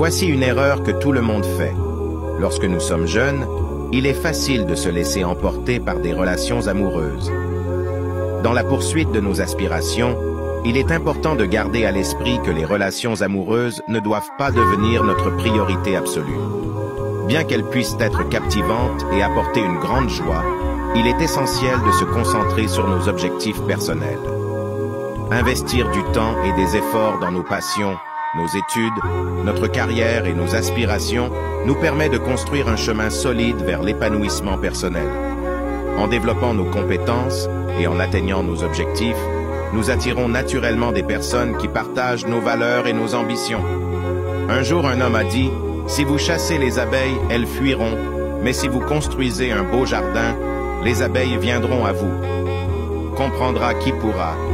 Voici une erreur que tout le monde fait. Lorsque nous sommes jeunes, il est facile de se laisser emporter par des relations amoureuses. Dans la poursuite de nos aspirations, il est important de garder à l'esprit que les relations amoureuses ne doivent pas devenir notre priorité absolue. Bien qu'elles puissent être captivantes et apporter une grande joie, il est essentiel de se concentrer sur nos objectifs personnels. Investir du temps et des efforts dans nos passions, nos études, notre carrière et nos aspirations nous permet de construire un chemin solide vers l'épanouissement personnel. En développant nos compétences et en atteignant nos objectifs, nous attirons naturellement des personnes qui partagent nos valeurs et nos ambitions. Un jour, un homme a dit, « Si vous chassez les abeilles, elles fuiront, mais si vous construisez un beau jardin, les abeilles viendront à vous. » Comprendra qui pourra.